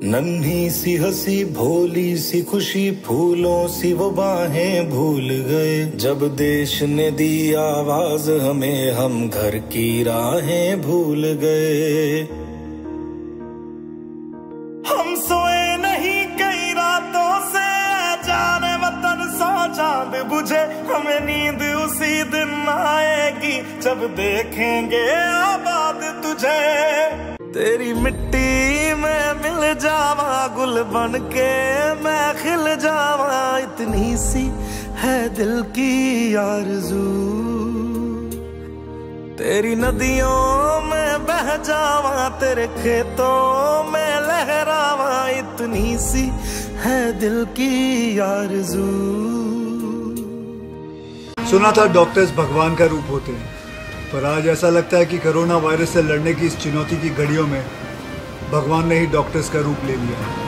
नन्ही सी हंसी भोली सी खुशी फूलों सी वो बाहें भूल गए। जब देश ने दी आवाज हमें हम घर की राहें भूल गए। हम सोए नहीं कई रातों से जाने वतन सा चांद बुझे। हमें नींद उसी दिन आएगी जब देखेंगे आबाद तुझे। तेरी मिट्टी में मिल जावा गुल बन के मैं खिल जावा। इतनी सी है दिल की आरज़ू। तेरी नदियों में बह जावा तेरे खेतों में लहरावा। इतनी सी है दिल की आरज़ू। सुना था डॉक्टर्स भगवान का रूप होते हैं, पर आज ऐसा लगता है कि कोरोना वायरस से लड़ने की इस चुनौती की घड़ियों में भगवान ने ही डॉक्टर्स का रूप ले लिया।